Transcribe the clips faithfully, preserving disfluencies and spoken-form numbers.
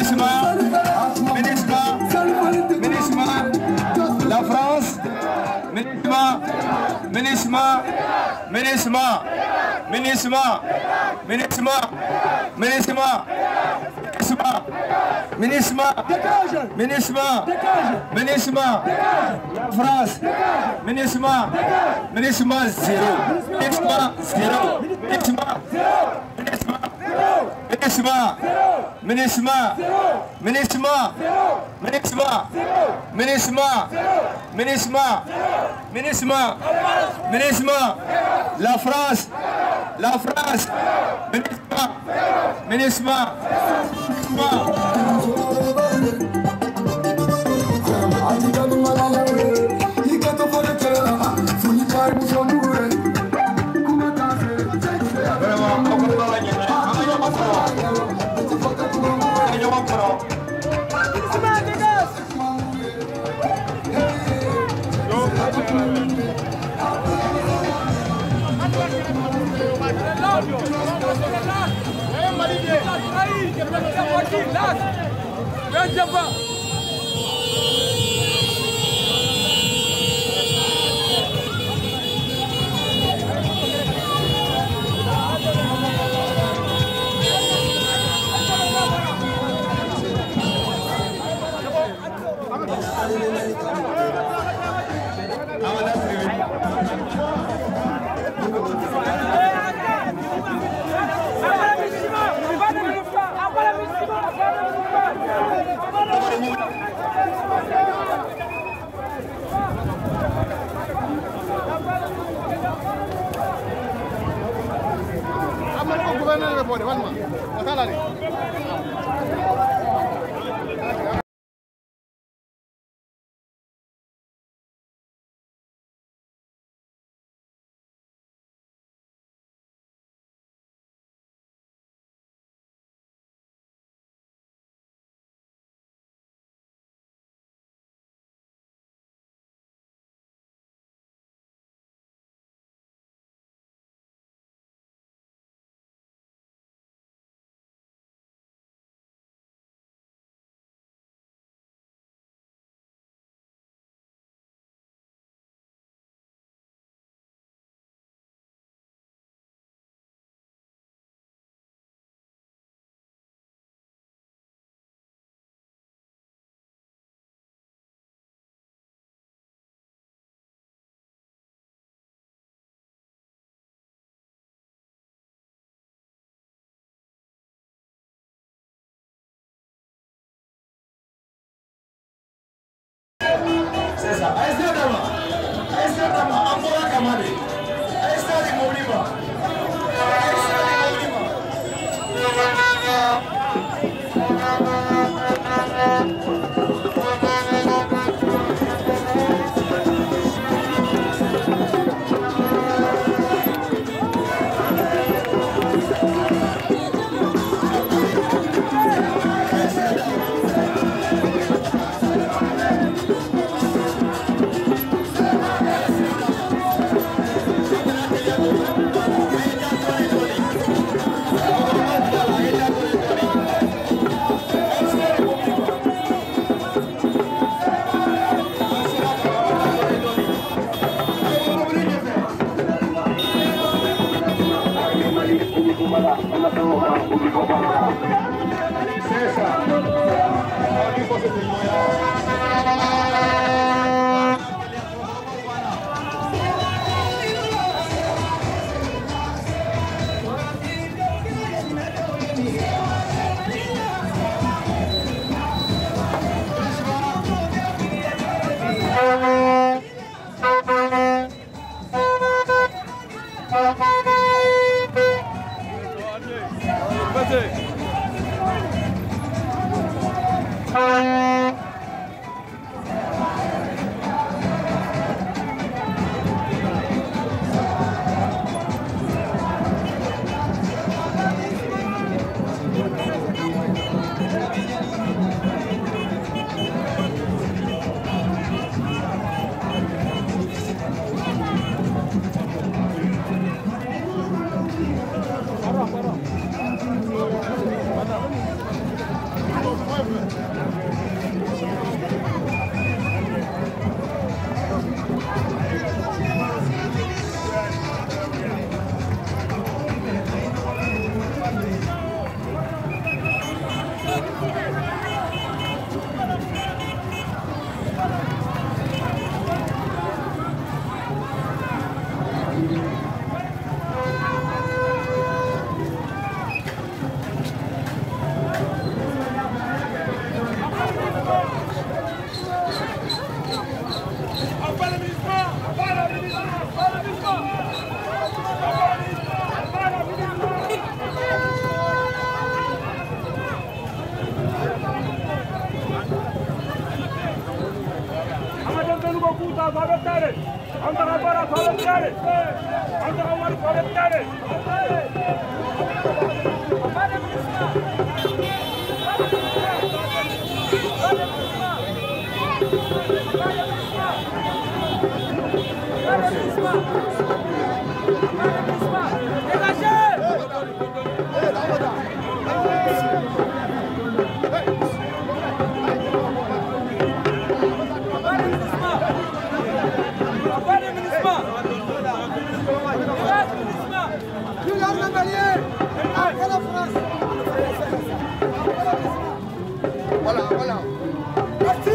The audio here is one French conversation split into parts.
Minisma, Minisma, Minisma, la France, Minisma, Minisma, Minisma, Minisma, Minisma, Minisma, Minisma, Minisma, Minisma, la France, Minisma, Minisma zéro, Minisma zéro, Minisma, Minisma, Minisma, Minisma, Minisma, Minisma, Minisma, Minisma, Minisma, Minisma, la France, la France, Minisma, Minisma, Voilà, voilà. Merci.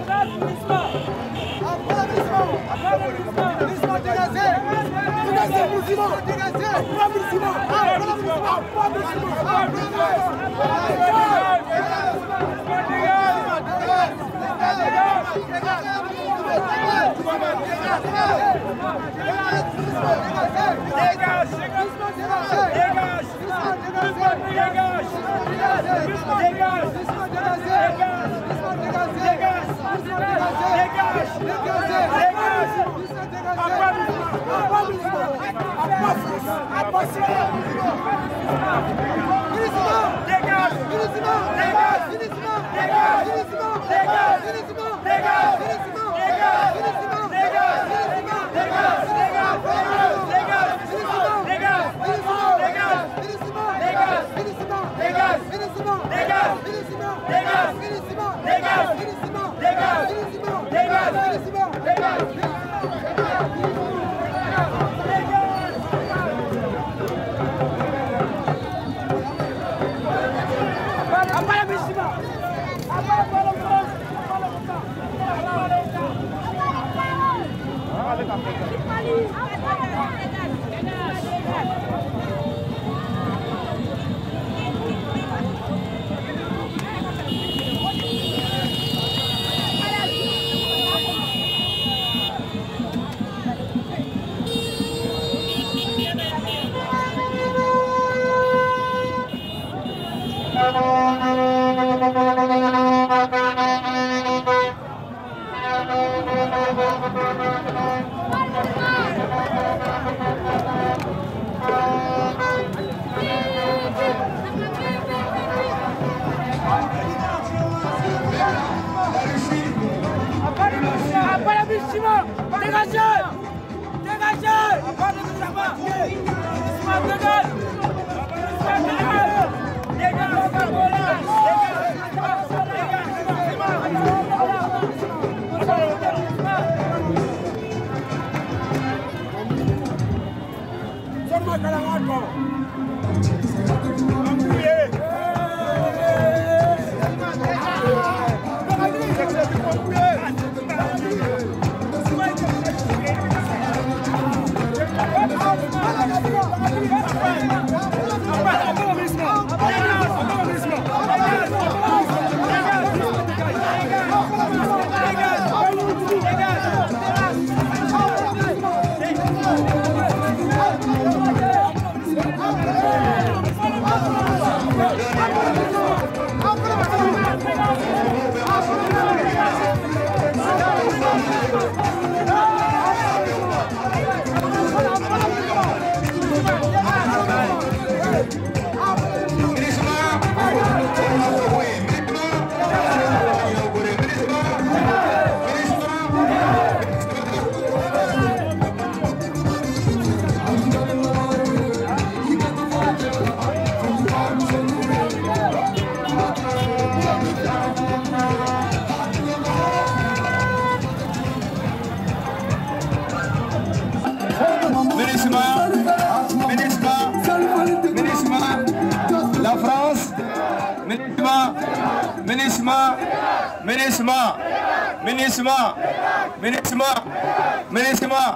Ménissement, Ménissement, Ménissement, Ménissement, Ménissement,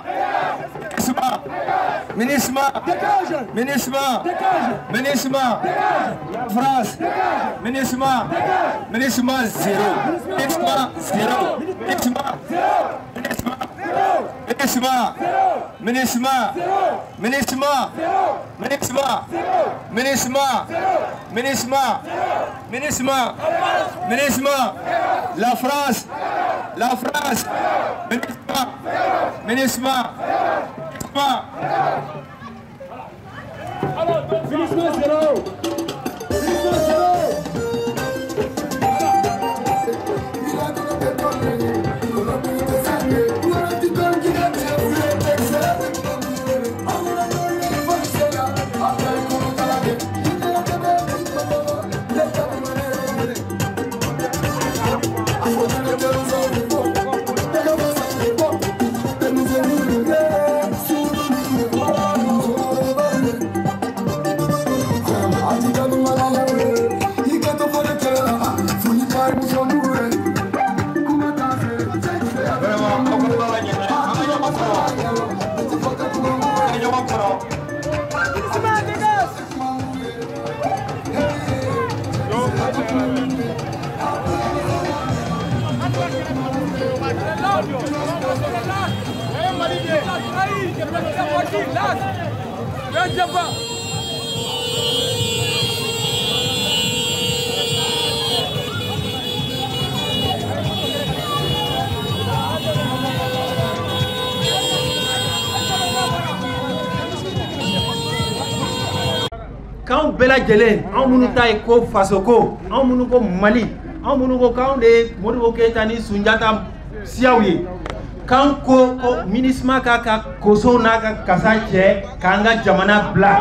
Ménissement, Ménissement, Ménissement, France, Ménissement, Ménissement zéro, Ménissement zéro, Ménissement, Ménissement, Ménissement, Ménissement, Ménissement, Ménissement, Ménissement, Ménissement, Ménissement, la France, la France, MINUSMA. MINUSMA zéro. MINUSMA zéro. Quand Bela Djele, on munuta eko fasoko, on munuko Mali, on munuko quand de Modibo Keita ni Sunjata Siaouye. Quand ko ko MINUSMA kaka koso naka kasache kanga jamana bla.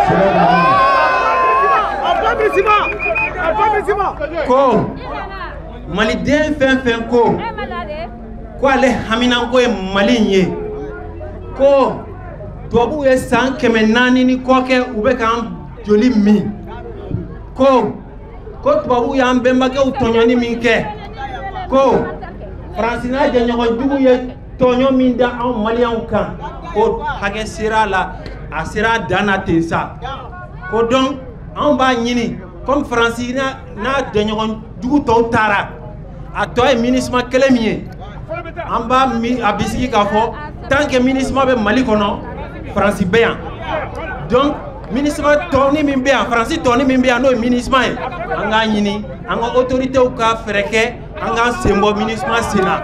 Ko Mali den fen fen ko. Ko ale hamina ko e Mali nye. Ko tobu e san kemenani ni koke ube kan joli mi ko ko tubabu yan bemba ke utonyani min ke ko francina je nyogo dugu ye tonyo min da an malian kan ko hage sira la a sira dana tensa ko donc an ba nyini comme francina na de nyogo dugu to tara a to e MINUSMA kelemiye an ba mi abisiki ka fo tant que MINUSMA be Mali kono France be yan donc MINUSMA toni min be en France toni min be no MINUSMA e anga nyini anga autorité ou ka freke anga sembo MINUSMA sina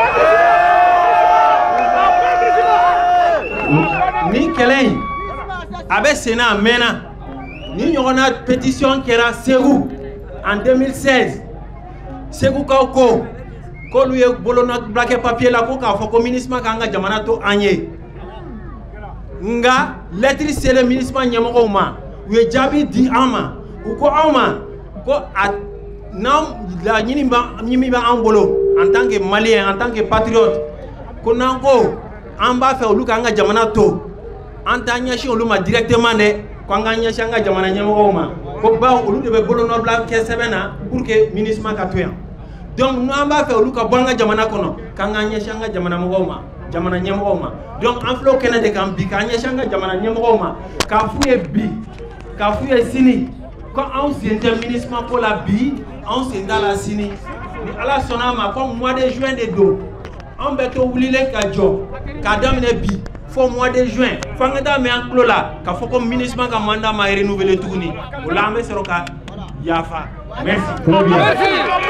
ni kelay abe sena mena ni ñona pétition kera Ségou en deux mille seize Ségou ka ko ko lu ye bolono blaqué papier la ko ka fo ko MINUSMA ka anga jamana to anye nga lettre c'est le MINUSMA nyamoko ma we jabi di ama ko ama ko at nam la nyini ba nyimi ba ambolo en tant que malien en tant que patriote ko nanko amba fe oluka nga jamana to antanya shi oluma directement de ko nga nyasha nga jamana nyamoko ma ko ba olu de be bolo no bla ke sebena pour que MINUSMA ka toya donc no amba fe oluka bonga jamana kono kanga nyasha nga jamana mo ma jamana nyamoko ma donc en flo kene de kam bi ka nyasha nga jamana nyamoko ma ka fuye bi ka fuye sini quand on s'est MINUSMA pour la bi on s'est dans la sini ni ala sonama comme mois de juin de do on beto wulile ka jo ka damine bi fo mois de juin fanga me en clos là ka fo comme MINUSMA ka mandat ma renouveler tuguni wala me seroka yafa merci très bien merci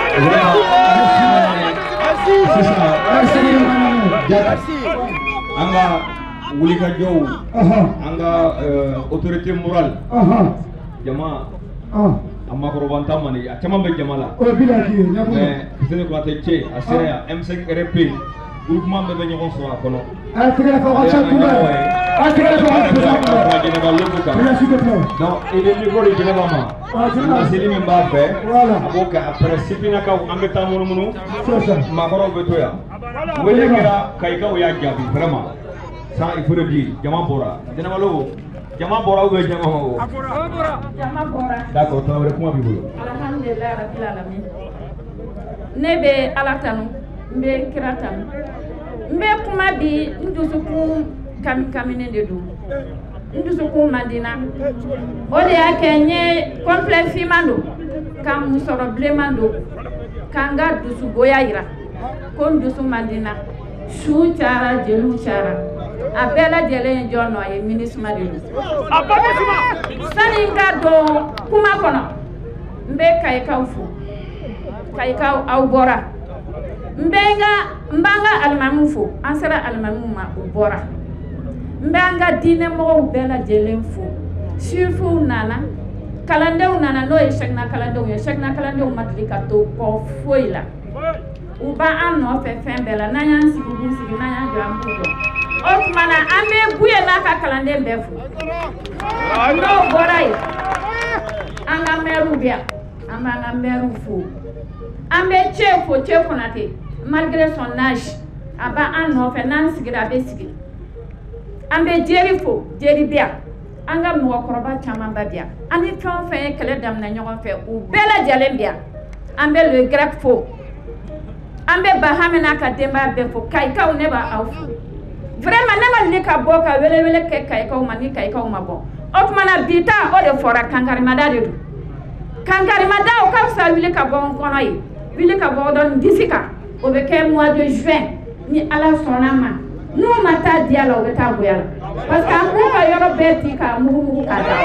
merci merci merci anga wulika jow anga autorité morale jama amma ko robanta mani atama be jamala o bilaki nyako mais sene ko atche asera M cinq R P groupement be be nyoko so akono a tigala ko ko chakula a tigala ko ko chakula jene ba lokuta merci beaucoup non il est niveau de jene mama na selimi mbabe voilà aboka après sipina ka ambe tamunu munu c'est ça ma ko robe toya wele kira kayka o ya jabi vraiment ça il faut le dire jama bora jene ba lobo jama bora ou jama ho jama bora d'accord to re kuma bi bolo alhamdulillah rabbil alamin nebe alatanu mbe kiratanu mbe kuma bi ndusuku kam kamine de du ndusuku madina o de akenye complet fimando kam musoro blemando kanga dusu goyaira kon dusu madina shu chara jelu chara abela jele jono ye MINUSMA de sani ngado kuma kono mbe kay kawfu kay kaw aw bora mbenga mbanga almamu fo ansara almamu ma ubora mbanga dine mo bela jelen fo shifu nana kalandew nana no e shekna kalandew ye shekna kalandew matlika to ko foila uba an no fe fembela nanyan sigubu sigi nanyan jambudo o mana ambe buye naka kalande mbefu no borai anga meru bia anga meru fo ambe chefo chefo nate malgré son âge aba an no fe nan sigira be sigi ambe jeri fo jeri bia anga mo koroba chama babia ani ton fe kele dam na nyogon fe u bela jalen bia ambe le grec fo ambe bahamena ka demba be fo kai ka ne ba afu vraiment ne ma lika boka wele wele ke kai ka ma ni kai ka ma bo otmana bita o de fora kankari madade du kankari madao ka sa wile ka bon kono yi wile ka bo don disika o be ke mois de juin ni ala sonama nous mata dialogue ta boyala parce que amu ka yoro beti ka mu mu ka da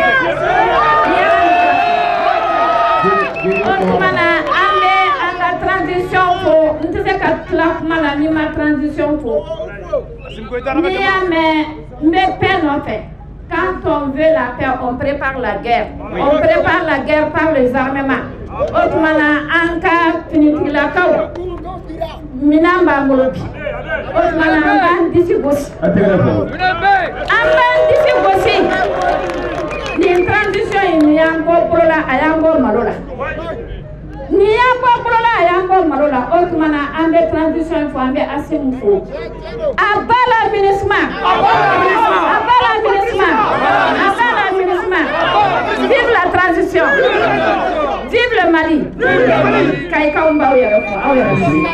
otmana ambe anga transition fo ntse ka clap mala ni ma transition fo ni ame me peine en fait. Quand on veut la paix, on prépare la guerre. Oui. On prépare la guerre par les armements. Otmana anka finitila kaw. Minamba molobi. Otmana amba disi gosi. Amba disi gosi. Ni transition ni yango prola ayango malola. Ni yango prola ayango malola. Otmana ambe transition fo ambe asimu fo. Abala ministement. Abala ministement. Abala ministement. Vive la transition. Vive le Mali. Kaika umba oyero fo. Oyero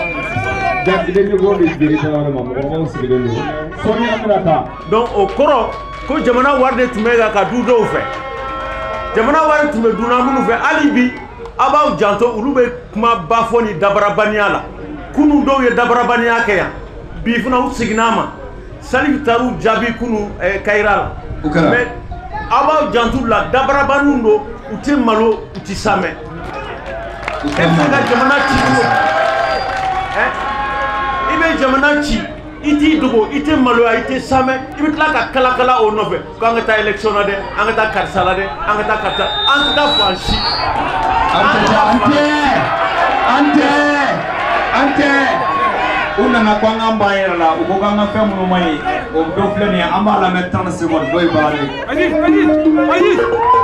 fo. Donc au koro ko jamana warde tumega ka du do fe. Jamana warde tume duna munu fe alibi abaw janto ulube kuma bafoni dabarabaniya la. Kunu do ye dabarabaniya ke ya. Bi funa usignama. Salif taru jabi kunu eh, kairala. Mais abaw janto la dabarabanundo uti malo uti same. Efaka jamana ci eh ibe jamana ci iti dugo iti malo iti same ibe tlaka kala kala o nove ko ngata election de ngata karsala de ngata karta anta fanshi ante ante ante una na kwanga mbayera la uko kanga femu mai o do fleni amba la mettre trente secondes doy bale ayi ayi ayi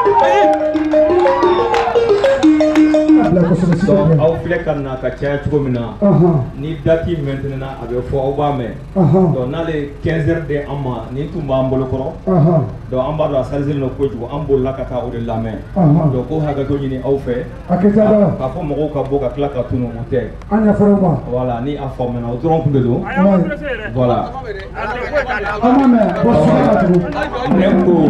ayi donc aw filɛ ka na ka caya cogo min na ni dati maintenant a bɛ fɔ aw b'a mɛn donc n'ale quinze heures de an ma nin tun b'an bolo kɔrɔ donc an b'a dɔn a sarizilen don kojugu an bolila ka taa o de lamɛn donc ko hakɛto ɲini aw fɛ k'a fɔ mɔgɔw ka bɔ ka tila ka tunu o tɛ voilà ni a faamuyana o dɔrɔn kun de don voilà ne ko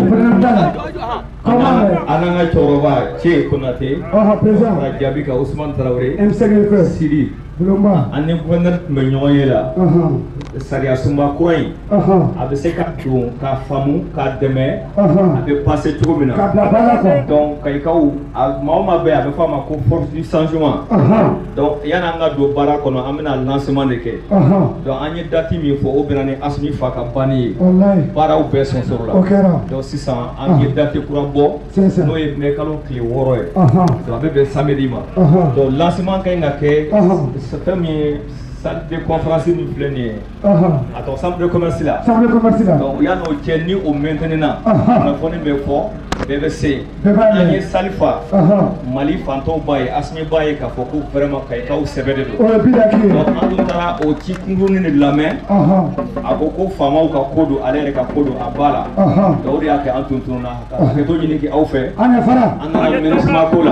an n'an ka cɛkɔrɔba Cɛ Konate ka jaabi ka Usman Tarawele Sidi an ni gouverneur tun bɛ ɲɔgɔn ye la sariya sunba kura in a bɛ se ka don k'a faamu k'a dɛmɛ a bɛ passer cogo min na donc kayikaw maa o maa bɛ yen a bɛ fɔ a ma ko force du changement donc yanni an ka don baara kɔnɔ an bɛna lancement de kɛ donc an ye date min fɔ o bɛnna ni Asimi fa ka banni ye baaraw bɛɛ sɔnsɔrɔ la donc sisan an ye date kura bɔ n'o ye mai kalo tile wɔɔrɔ ye donc a bɛ bɛn samedi ma donc lancement ka ɲi ka kɛ fɛn min ye salle de conférence ni filɛ nin ye attends chambre de commerce la donc yanni o cɛ ni o maintenina kunnafoni bɛ fɔ bɛɛ bɛ se an ye Salifa Mali fantɔw b'a ye Asimi b'a ye k'a fɔ ko vraiment kayikaw sɛbɛ de don donc an dun taara o ci kunkurunin de lamɛn a ko ko faamaw ka ko don ale yɛrɛ ka ko don a b'a la donc o de y'a kɛ an tun tununna ka hakɛto ɲini kɛ aw fɛ an nana ministre ko la.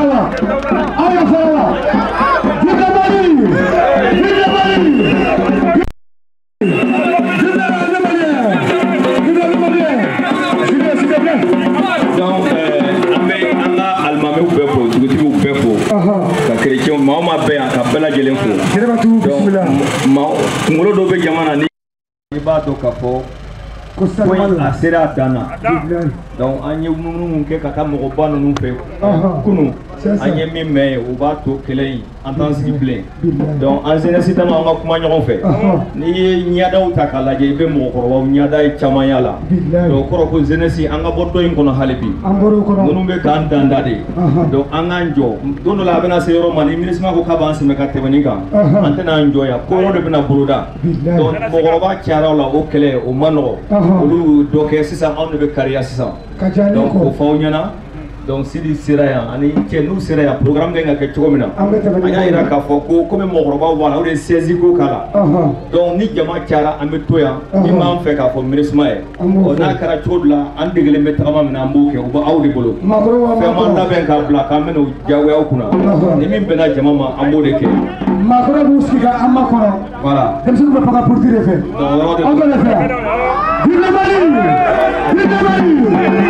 Donc an bɛ an ka alimamiw bɛɛ fo dugutigiw bɛɛ fo ka kerecɛnw maa o maa bɛ yan ka bɛɛ lajɛlen fo donc maa kunkolo dɔw bɛ jamana ni i b'a dɔn k'a fɔ ko a sera dana donc an ye munnu kɛ ka taa mɔgɔba ninnu fɛ kunu an ye min mɛn o b'a to kɛlɛ in an t'an sigi bilen donc an jeunesse dama an ka kuma ɲɔgɔn fɛ n'i ye ɲɛdaw ta k'a lajɛ i bɛ mɔgɔkɔrɔbaw ɲɛda ye caman y'a la donc kɔrɔ ko jeunesse an ka bɔ dɔ in kɔnɔ hali bi minnu bɛ k'an danda de donc an k'an jɔ don dɔ la a bɛna se yɔrɔ ma ni ministre ko k'a b'an sɛmɛ ka tɛmɛ nin kan an tɛna an jɔ yan ko yɔrɔ de bɛna boloda donc mɔgɔkɔrɔba cayara o la o kɛlɛ o ma nɔgɔ olu dɔ kɛ sisan anw de bɛ kariya sisan donc o f'aw ɲɛna donc Sidi sera yan ani cɛ n'u sera yan programme kan ka kɛ cogo min na an y'a yira k'a fɔ ko komi mɔgɔkɔrɔbaw b'a la o de ye seize ko k'a la donc ni jama cayara an bɛ to yan min b'an fɛ k'a fɔ ministre ye ɔ n'a kɛra cogo dɔ la an degelen bɛ tagama min na an b'o kɛ o bɛ aw de bolo fɛn m'an labɛn k'a bila k'an bɛna o diyagoyaw kunna ni min bɛnna jama ma an b'o de kɛ. maakɔrɔ b'u sigi ka an makɔrɔ voilà denmisɛnninw bɛ faga politique de fɛ aw bɛ le fɛ yan vive Mali vive Mali.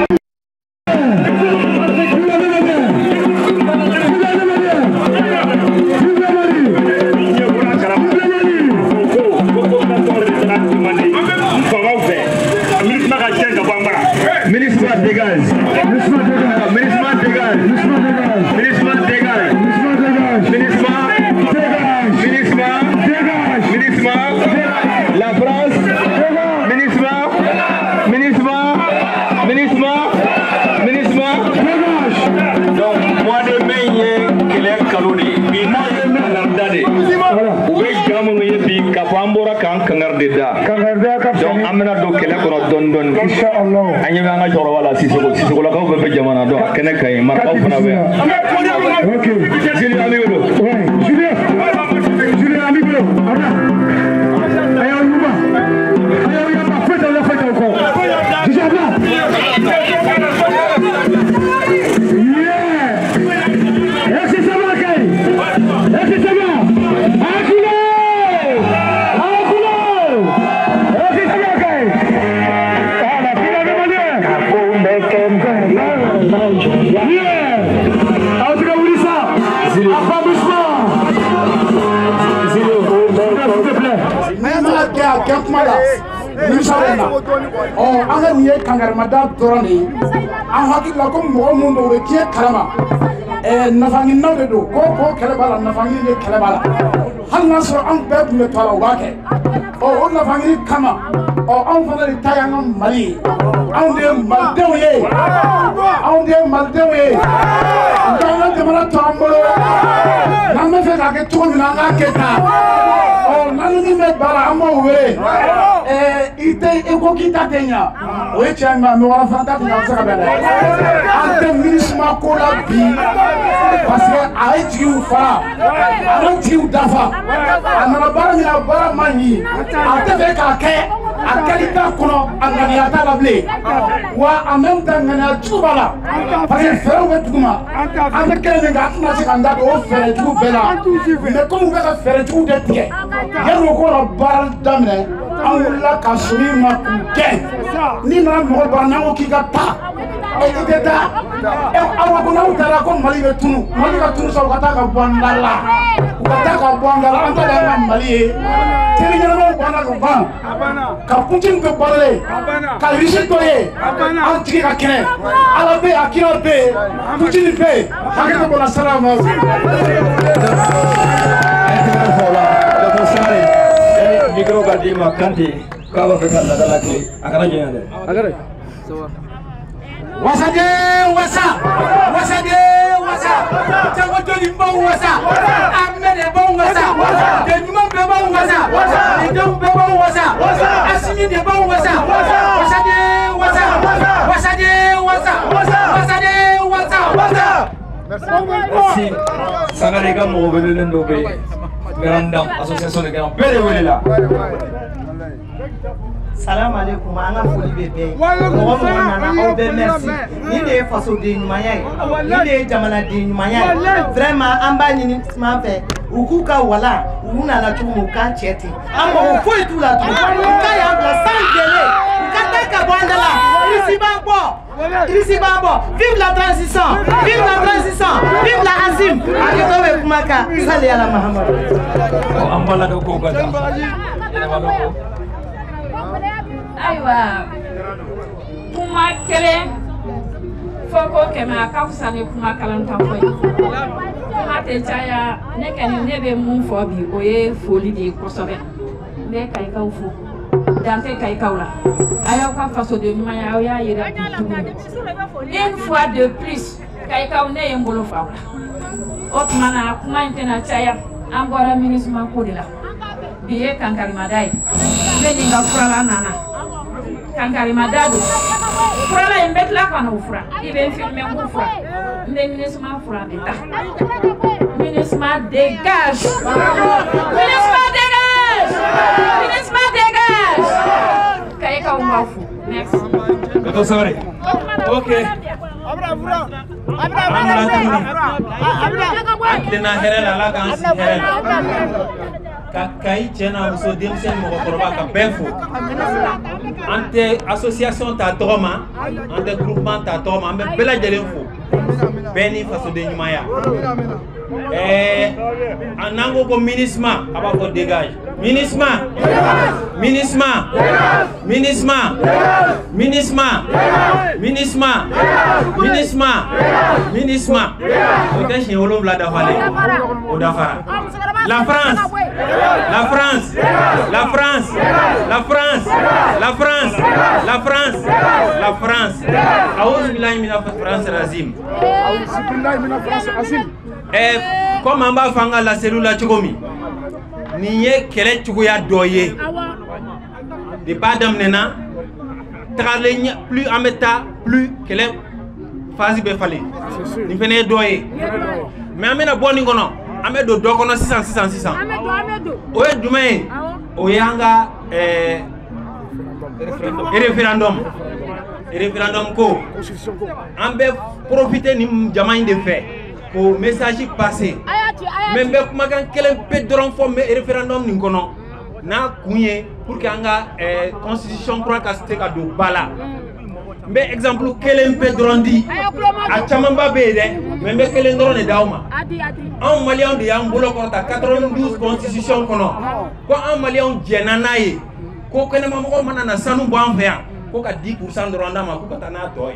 Ministre dégage. Ministre dégage. Ministre dégage. Ministre dégage. Ministre dégage. Ministre dégage. Ministre la France. Ministre. Ministre. Ministre. Ministre dégage. Donc moi de mai qu'il est calori. Bina nardade. Ou bien gamu yebi kapambora kan kangardeda. Donc amena do kele kono don don. Inshallah. Anya nga joro wala sisoko sisoko la ko be jamana do kene kay marka fana be. OK. Julien amigo. Ouais. Julien. Julien amigo. Ara. Ayo nuba. Ayo ya ba fete la fete ko. Déjà là. Yeah. Est-ce que ça va kay? Est-ce que ça va? Akilo! Akilo! Est-ce que ça va kay? Oh, anga niye kangarmada dorani. An hakila ko mɔgɔ mun do be tiɲɛ kalama. Eh nafangi naw de do. Ko ko kɛlɛ b'a la nafangi de kɛlɛ b'a la. Hali n'a sɔrɔ an bɛɛ tun bɛ to a la o b'a kɛ. Ɔ o nafangi kama ɔ anw fana de ta y'an ka Mali ye. Anw de ye Malidenw ye. Anw de ye Malidenw ye. Nka an ka jamana to an bolo. N'an bɛ fɛ k'a kɛ cogo min na an k'a kɛ tan. Ɔ n'an ni min bɛ baara an b'o wele. Eh, ite eko kita tenya. O ye tiɲɛ mais mɔgɔ wɛrɛ fana ta tɛ se ka bɛn dɛ. An tɛ minisma ko la bi parce que a ye jigiw fara, a ma jigiw dafa. A nana baara min na baara ma ɲi. A tɛ fɛ k'a kɛ a kɛli t'a kɔnɔ a ŋaniya t'a la bilen. Wa en même temps ŋaniya jugu b'a la parce que fɛɛrɛw bɛ dugu ma. An bɛ kɛlɛ min kan an tɛna se k'an da don o fɛɛrɛ jugu bɛɛ la mais comme u bɛ ka fɛɛrɛ jugu de tigɛ yanni u k'o la baara daminɛ. An wulila ka sori ma k'u gɛn ni nana mɔgɔ bara n'an ko k'i ka taa i tɛ taa awa ko n'aw taara ko Mali bɛ tunu Mali ka tunu sa u ka taa ka bɔ an da la u ka taa ka bɔ an da la an ta de y'an ka Mali ye teri ɲɛnamaw banna ka ban ka Poutine bɛ balo ye ka Russie to ye an tigi ka kɛnɛ Ala bɛ yen a kira bɛ yen Poutine bɛ yen hakɛ to bɔra sara ma. Micro gadi ma kanti ka ba fe kala dala ke akara jenya de akara wasade wasa wasade wasa tango to ni mbo wasa amene bo wasa de nyuma be bo wasa de do be bo wasa asimi de bo wasa wasade wasa wasade wasa wasade wasa wasa merci sanare ga mo be le ndo be Grandam, association de Grandam. Père Welela. Salam alaikum, anga foli bébé. Mo nana o be merci. Ni de faso de nyumanya ni de jamana de nyumanya vraiment amba ni ma fait ukuka wala una la tumu ka cheti amba fo itu la tu ka ya la sans délai ka ta ka bandala ici bambo ici bambo vive la transition vive la transition vive la azim akito be kumaka sali ala muhammad amba la ko ko ga Aïwa, kuma kelen foko kema kafusa ne kuma kalanta foyi. Kuma te caya ne kani ne be mun fɔ bi o ye foli de ye kosɛbɛ. N bɛ Kayikaw fo. Dante Kayikaw la. A y'aw ka fasoden ɲumanya aw y'a yira bi tuguni. Une fois de plus Kayikaw ne ye n bolo fa o la. O tuma na kuma in tɛna caya an bɔra MINUSMA ko de la. Bi ye kankarimada ye. Ne ni n ka furala nana. Kankarimada don. Furala in bɛ tila ka n'o fura. I bɛ n filmé n k'o fura. N bɛ MINUSMA fura bɛ taa. MINUSMA dégage. MINUSMA dégage. MINUSMA dégage. Kayikaw b'aw fo. Merci. D'accord, ça va. Ok. Dena herela la kan si herela. Ka kai chena muso demsen mo koroba ka befo. Ante association ta toma, ante groupement ta toma, ambe bela jelen fo. Beni faso de nyumaya. Eh anango ko MINUSMA aba ko dégage. MINUSMA. MINUSMA. MINUSMA. MINUSMA. MINUSMA. MINUSMA. MINUSMA. Ote chez Olo Vlada Valley. Odafara. La France. La France. La France. La France. La France. La France. La France. Aouz billahi mina France razim. Aouz billahi mina France razim. Eh comme on va faire la cellule Tchogomi. Niye kele Tchogoya doye. De pas d'amnena. Tralenya plus ameta plus kele phase be fallait. Ni fene doye. Mais amena boni gono. Ame do do kono six cents six cents six cents. Oye dume. Oyanga eh référendum. Référendum ko. Ambe profiter ni jamaï de fait. Au message passé. Même comment quel pédron forme référendum ni kono. Na kunye pour que anga eh, constitution croit que c'était ka do bala. Mais exemple quel pédron dit a chamamba bede même quel ndron ne dauma. En malien de yambolo konta quatre-vingt-douze constitution kono. Ko en malien jenanaye. Ko kene mamoko manana sanu bon vert. Ko ka dix pour cent de Rwanda ma ko tana toy.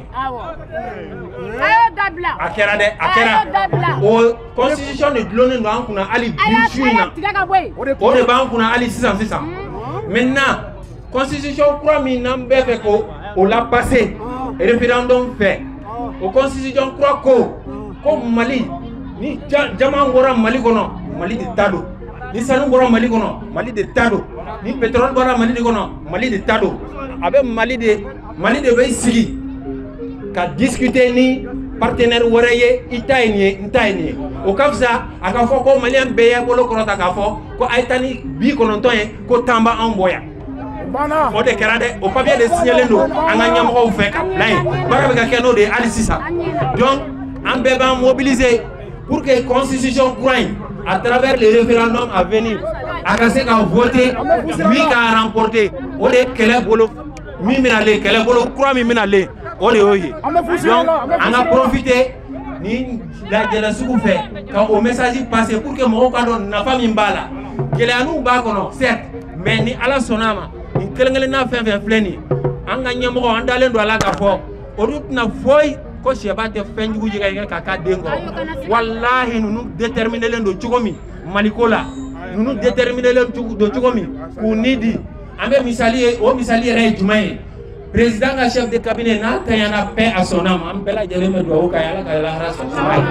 Akera de akera. O constitution de l'O N U nga kuna ali bichuina. O de ban kuna ali six cents six cents. Maintenant constitution croit mi nambe fait ko o l'a passé référendum fait. O constitution croit ko ko Mali ni jama ngora Mali kono Mali de tado. Ni sanu ngora Mali kono Mali de tado. Ni pétrole ngora Mali de kono Mali de tado. Avec Mali de Mali de Veissili qu'a discuté ni partenaire wareye itaini itaini au kafsa aka fo ko malien beya bolo ko ta ka fo ko aitani bi ko non toyen ko tamba en boya bana o de kerade au papier de signaler no anga nyam ko fe ka lay barabe ka keno de ali sisa donc en beba mobiliser pour que constitution croigne à travers les référendums à venir aka se ka voter lui ka remporter o de kele bolo mi minale kele bolo croit mi minale o de oye donc on a profité ni la jela suku fait quand au message passé pour que mo ka don na famille mbala kele anu ba kono certes mais ni ala sonama ni kele ngele na fe fe fleni anga nyemo andale ndo ala ka fo o dut na foy ko sheba te fenjugu jiga ka ka dengo wallahi nous déterminer len do chugomi malikola nous déterminer len do chugomi ku nidi ambe misali o misali re jumaye président ka chef de cabinet na tayana paix à son âme am bela jereme do ka yala ka la raso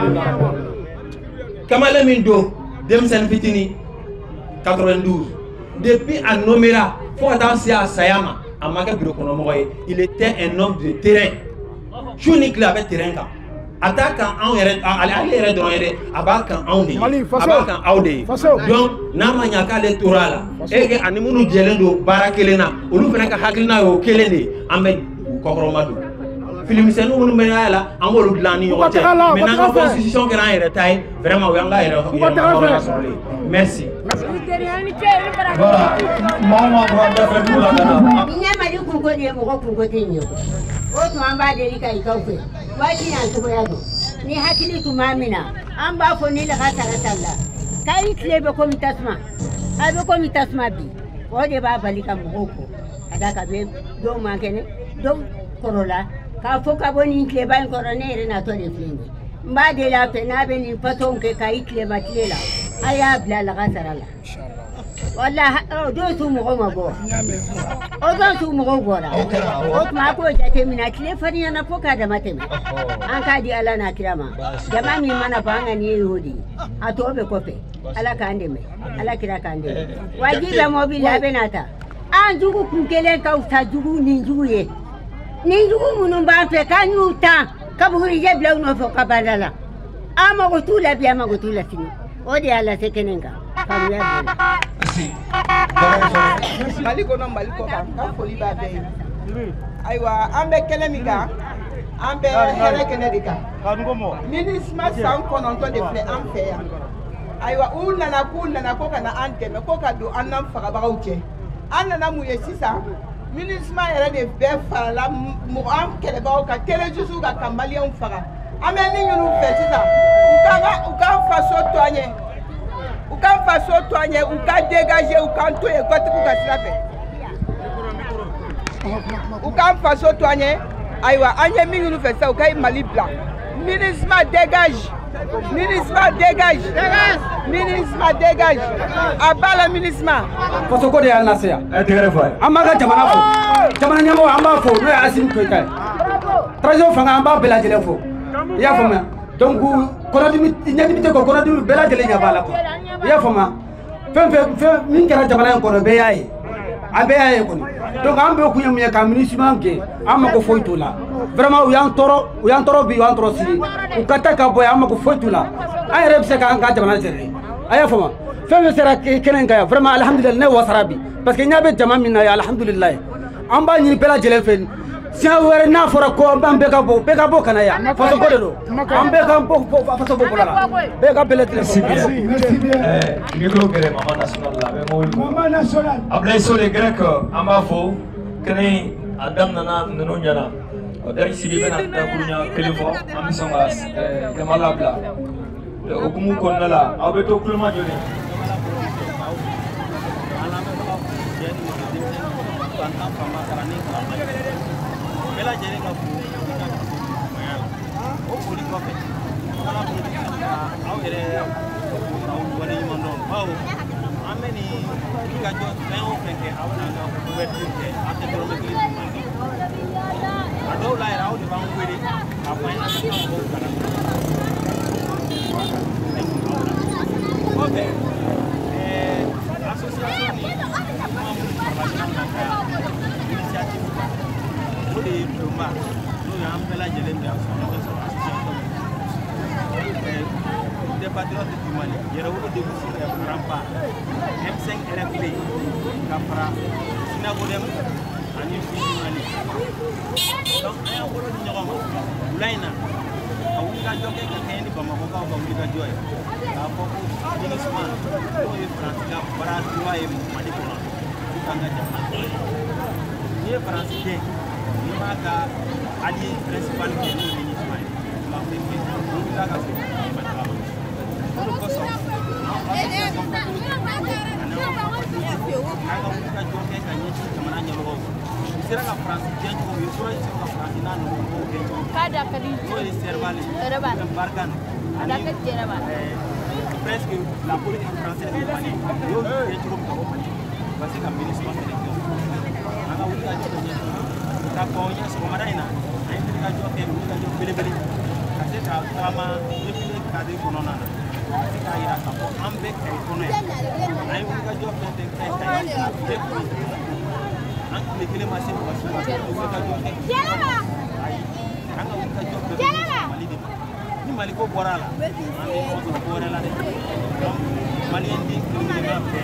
kamala mindo dem sen fitini quatre-vingt-douze depuis à Nomera faut attention à Sayama amaka bureau kono moye il était un homme de terrain chunik la avec terrain ka attaquant en yere ali yere do yere abaka en ni abaka aude donc na manya ka electoral ege animunu jelendo barakelena olu fena ka hakilina yo kelene ambe kokoromadu film senu munu menala angolu glani yo te mais na constitution que na yere tay vraiment we anga yere merci voilà mama branda fedu la kana nyama di kuko ni mo ko kuko tinyo o to amba de rika ikaufe wati na to yado ni hakili tumamina amba fo ni la kasara sala kai klebe komitasma abe komitasma bi o de ba balika moko ada ka be do man kene do korola ka fo ka boni kleba en korone rena to de flingi mba de la pena be ni paton ke kai kleba tlela aya bla la gasarala والله دوتو مغوما بو او دوتو مغوغورا او ما كو جاتي من اكلي فري انا فوكا دماتمي ان كادي الا ناكراما جمامي مانا بانغا ني يهودي اتوبه كوبي الا كاندمي الا كرا كاندمي واجي موبي لابناتا ان جوجو كونكلين كاوتا جوجو نينجو يه نينجو منومبا في كانيوتا كابوري جبلو نو فوكا بدلا اما غتولا بيا ما غتولا سينو ودي على سكننكا Maliko na maliko ka ka foli ba be aywa ambe kelemika ambe hele kenedika minisma san kononto de fle amfe ya aywa una na kuna na koka na anteme koka do anam faga ba uche anna na mu yesisa minisma yere de be fala mu am kele ba ka tele jusu ga kamalion faga ame ni nyunu fesisa ukaga uka faso toanye uka faso toanye uka dégager uka ntoye kote kuka silafe uka faso toanye aywa anye mingi nu fesa uka mali blanc minisma dégage minisma dégage minisma dégage abala minisma faso ko de yalla nasiya e tigere fay amaga jamana fo jamana nyamo amba fo no asim ko kay trajo fanga amba bela jele fo ya fo ma donc kono dimi nyadi mi ko kono dimi bela jele nya bala ko ya fo ma fem fem min kera jamana ko no be yayi abe yayi ko donc ambe ku nyam ya ka minisma ke amma ko foyto la vraiment u yan toro u yan toro bi u yan toro siri u kata ka boy amma ko foyto la ay reb se ka ka jamana sere aya fo ma fem sera kenen ka vraiment alhamdulillah ne wasarabi parce que nyabe jamana min ya alhamdulillah amba ni bela jele fen si awere na fora ko ambe ka bo be ka bo kana ya faso ko de do ambe ka bo faso bo la be ka bele merci bien eh micro gere mama national la be mo mama national ablay so les grecs amba fo kene adam nana nano nyana dari sibi bena ta kunya kelefo am songa eh de malabla okumu konnala abe to kulma joni bela jere ka fu ka mayala o poli ko fe kala poli ka aw ere aw wala ni mon non bawo ameni ka jo ben o fe ke aw na ga ko wetti ke ate do me ki ado la era o de ba on wele a fa na ka ko kana ok eh association ni initiative de Lomba, nous avons la gelée de l'association. Des patriotes du Mali, il y a eu des bourses de Rampa, M cinq R F P, Capra, Sinagodem, and you see Mali. Donc, I am going to Roma, Laina, a Wika Joke, and Bamaka, Wika Joy, a Poku, Ministman, who is Francis, Barat, Madipona, Kanga. Here, Francis. Maka ali principal ke ni ni smai la pepe ni la ka se ko ko so eh eh ko ka ni ka ka jo ke ka ni kama na nyalo sira ka France je ko yo ko se ka France na no ko ke kada ka di ko ni servale servale barkan ada ka jeraba eh presque la politique française ni mali yo je ko ko parce que ministre de ana uta je ka konya so maraina ay ti ka joxe mi ka jox bele bele ka se ka kama ni ka de kono na ka ira ka ko ambe kay kono ay mi ka jox te kay kay an ni kele ma se ko so ka joxe jelala ay an ka jox jelala mali de ni mali ko borala an ko so borala de mali ndi ni na fe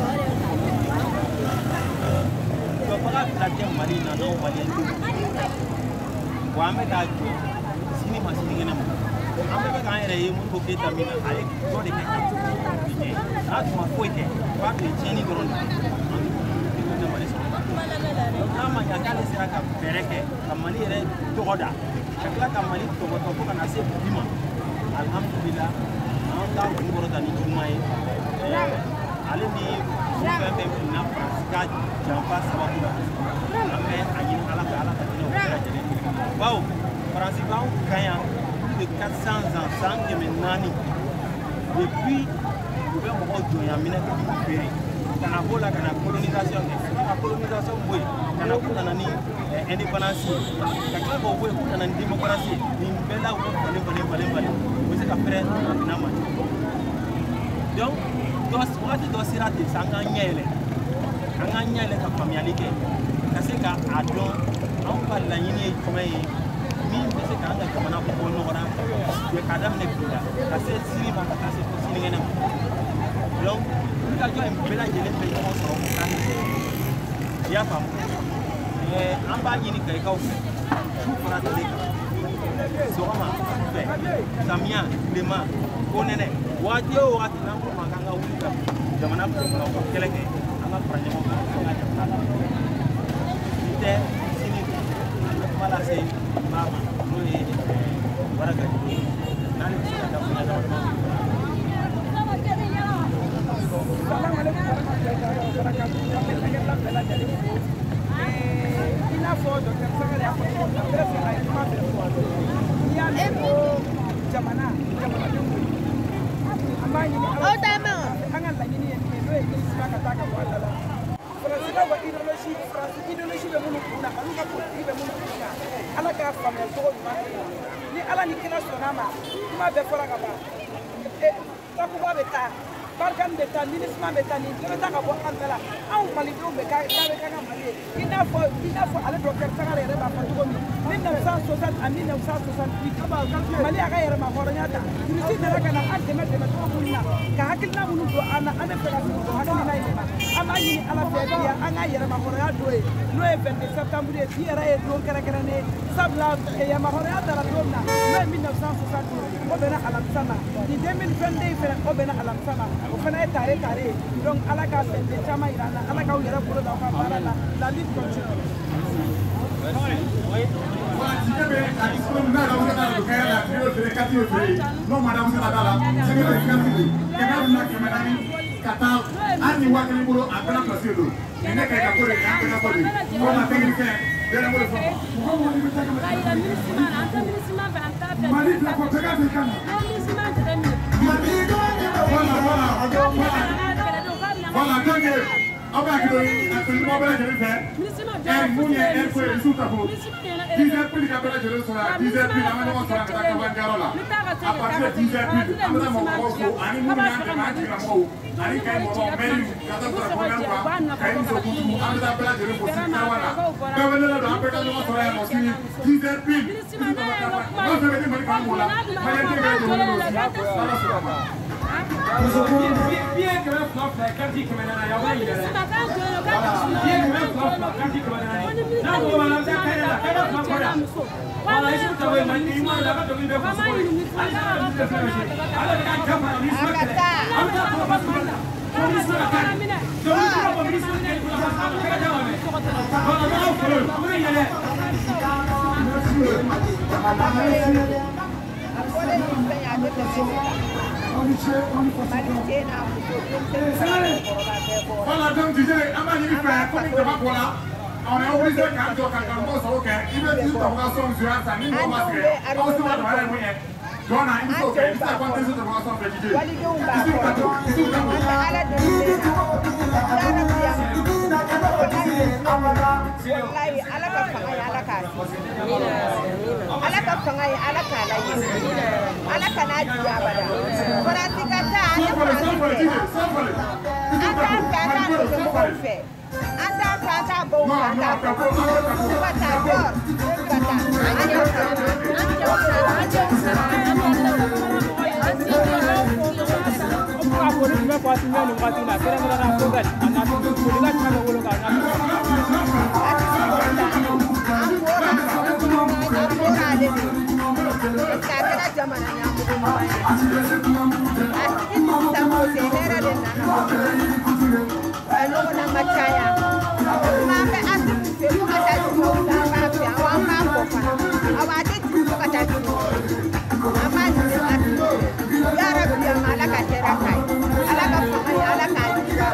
para la marina no valiente wame ka jo sini masini ngena ambe ka ere yi mun ko ke tamina ay ko de ke ni at ma foite pa de cheni goron ni mali so na ma ya kale sira ka bereke kamali ere to goda kala kamali to goto ko kana se bima alhamdulillah an ta ko goro tani jumai ale ni fɛn bɛɛ min na faransi ka janfa sababu la an bɛ a ɲini ala fɛ ala ka hinɛ o bɛɛ lajɛlen bawo faransi b'anw kan yan plus de quatre cents ans san kɛmɛ naani depuis u bɛ mɔgɔw jɔnya minɛ ka t'u feere ka na b'o la ka na colonisation kɛ ka colonisation bɔ yen ka na k'u nana ni indépendance ka tila k'o bɔ yen k'u nana ni démocratie nin bɛɛ la u bɛ falen falen falen falen u bɛ se ka pɛrɛn n'a ma donc wagati dɔ sera ten sa an k'an ɲɛ yɛlɛ an k'an ɲɛ yɛlɛ ka faamuyali kɛ ka se ka a dɔn anw ka laɲini ye jumɛn ye min bɛ se k'an ka jamana bɔ nɔgɔra k'a daminɛ bi la ka se sini ma ka taa se fo sinikɛnɛ ma donc olu ka jɔ in bɛɛ lajɛlen bɛ ɲɔgɔn sɔrɔ k'u kan i y'a faamu an b'a ɲini kayikaw fɛ su fara tile kan sɔgɔma fɛ samiya tilema ko nɛnɛ wagati o wagati n'an ko ma k'an ka wuli ka jamana kunkuraw ka kɛlɛ kɛ an ka fara ɲɔgɔn kan an ka jamana kan nin tɛ sini an bɛ kuma lase maa ma n'o ye Baraka n'ale bɛ se ka da bonya dama dama i n'a fɔ docteur Sangare y'a fɔ cogo min na bɛɛ fɛ a ye kuma bɛɛ fɔ n'i y'a mɛn ko jamana jamanadenw don an b'a ɲini ala fɛ an ka laɲini ye min ye n'o ye kirisima ka taa ka bɔ a da la faransi ka bɔ idéologie faransi idéologie bɛ minnu kun na ani ka politique bɛ minnu kun na ala k'a faamuya cogo ɲuman ni ala ni kira sɔnna a ma kuma bɛɛ fɔra ka ban takuba bɛ taa barika bɛ taa minisima bɛ taa nin bɛɛ bɛ taa ka bɔ an bɛɛ la anw malidenw bɛ k'a bɛ k'an ka mali ye i n'a fɔ i n'a fɔ ale docteur Sangare yɛrɛ b'a fɔ cogo min mille neuf cent soixante à mille neuf cent soixante-huit mali a ka yɛrɛma hɔrɔnya ta Russie nana ka na an dɛmɛ dɛmɛ cogo minnu na ka hakilina minnu don an na an bɛ fɛ ka sigi o hakilina in de ma an b'a ɲini ala fɛ bi an ka yɛrɛma hɔrɔnya don ye n'o ye vingt-deux septembre ye bi yɛrɛ ye don kɛrɛnkɛrɛnnen ye sabula yɛrɛma hɔrɔnya dara don min na n'o ye mille neuf cent soixante o bɛnna alamisa ma nin deux mille vingt-deux in fɛnɛ o bɛnna alamisa ma o fana ye tare tare donc ala ka fɛnde caman yira an na ala k'aw yɛrɛ bolo da aw ka baara la la lutte continue no madame se la dala se que le casi que na una que me dan kata ani wa que bolo a gran placer do ene que ka ko le ka ka ko le ko na técnique de la bolo fo ko mo ni ta ka ai la ministre anta ministre ba anta be mali la ko pega de kana ministre de mi mali do wala wala wala donc aba ki do absolument bela je le faire et munye el ko resulta ko dix heures plus ka bela je le sera dix heures plus amana ko sera ka ka ban garola a partir de dix heures plus amana mo ko ko ani munye na ma ti ka mo ani kai mo mo meri ka ta ko ko na kai mo ko tu amana bela je le ko si ka wala ka bela do apeta no sera mo si dix heures plus no se ve ni ka mo la ma ya te ga do no sala sala bien que même flop là quand il comme là ya va il est bien que même flop là quand il comme là na ko wala ta kai la kai la flop là wala isu ta we man ni ma la ka to ni be ko so ala ka kama ni sa ka ala ka ko ba na ko ni sa ka to ni ko ba ni sa ka ko ba ka ja wa me wala na ko ko ni ele voilà donc tu sais ama ni fa ko ni ta ko la on est obligé quand to ka ka mo so ke ibe ti to ka so nzura sa ni mo ma se o so ma wala mo ye dona in so ke ta ko ti so to ka so fe ji wali do ba ti ka to ti ka mo ala de wallahi ala ka fanga ya ala ka ala ka fanga ya ala ka la yi ala ka na ji abada pratika ta ni pratika ata ka ta no se ko fe ata ka ta bo ka ta ko ko ta dor ka ta anya aku ni me kwati me no kwati na kera mera na ko gal ana to ko ni ga tana wolo ga na ka kera jamana nya mo ko ma asiki ni ta mo se hera de na ano na machaya ma be asiki se ko ka ta ko da ba fi awa ma ko pa awa de ti ko ka ta ko ama ni asiki ya rabbi ya malaka tera kai alaka fanga alaka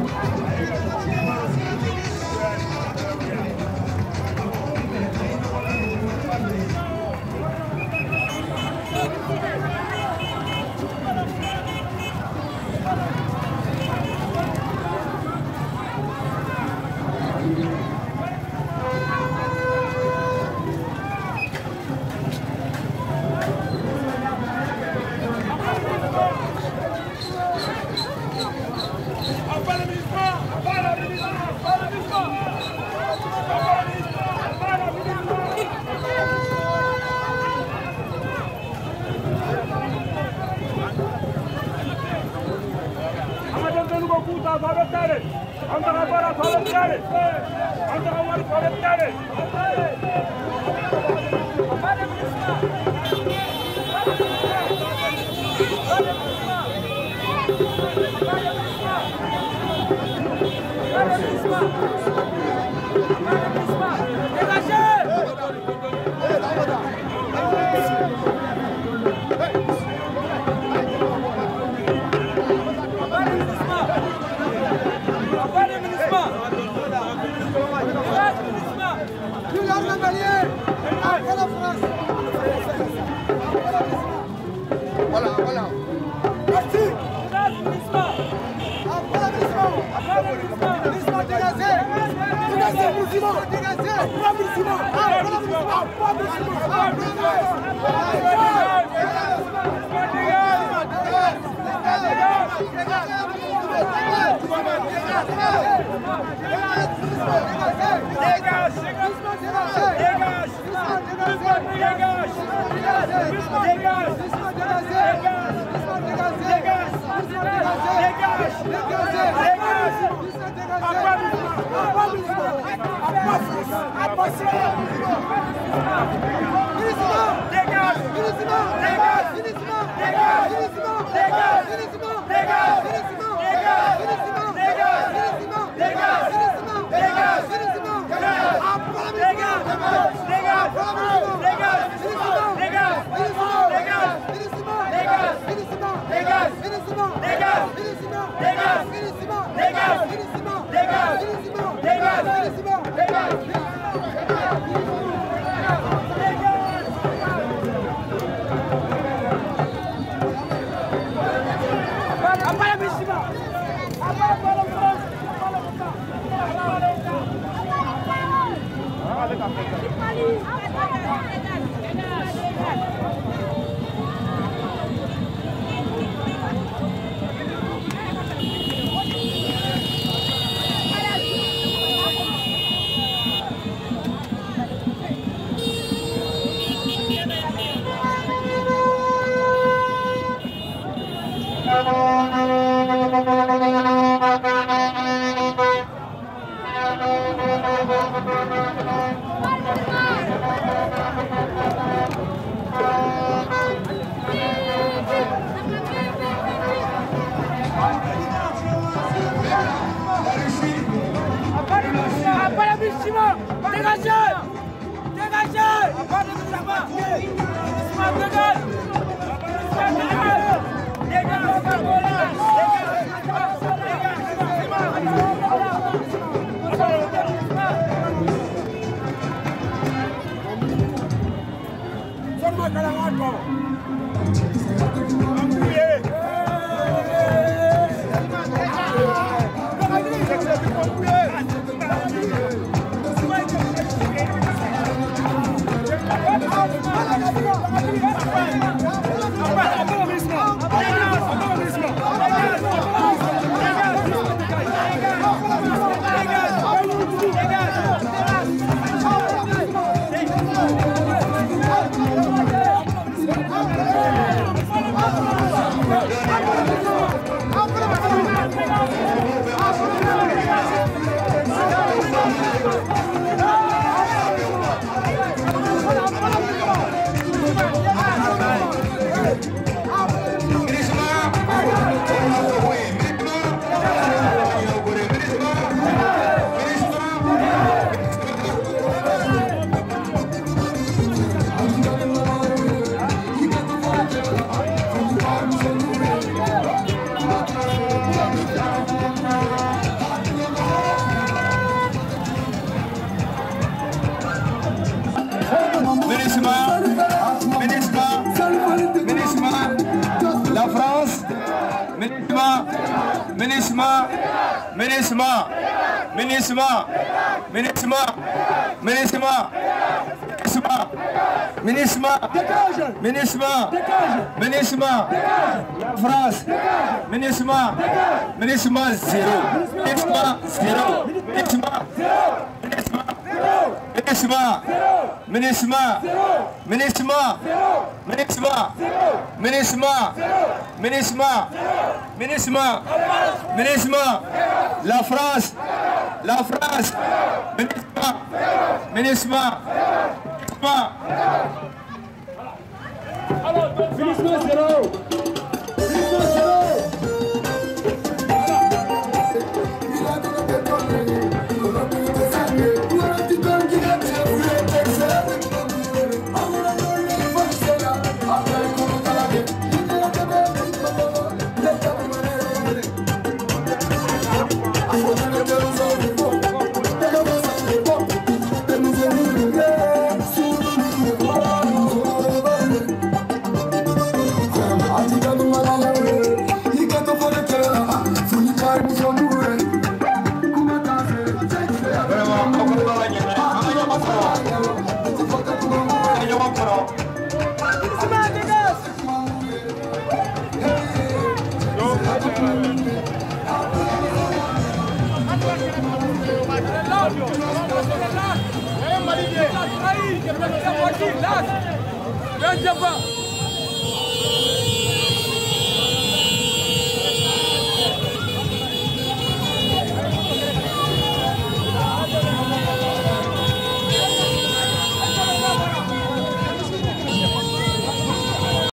Let's go! Minisma, Minisma, Minisma, Minisma, Minisma, Minisma, Minisma, Minisma, France, Minisma, Minisma zéro, Minisma zéro, Minisma, Minisma, Minisma, Minisma, Minisma, Minisma, Minisma, Minisma, Minisma, la France, la France, Minisma, Minisma, Minisma, Minisma zéro, Minisma zéro. Last!